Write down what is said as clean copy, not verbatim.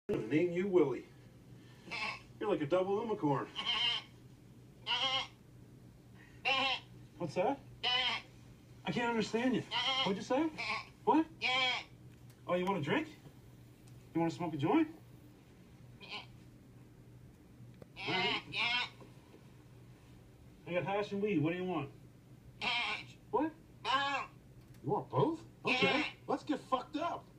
and name you Willie. You're like a double unicorn. What's that? I can't understand you. What'd you say? What? Oh, you want a drink? You want to smoke a joint? All right. I got hash and weed. What do you want? What? You want both? Okay, let's get fucked up.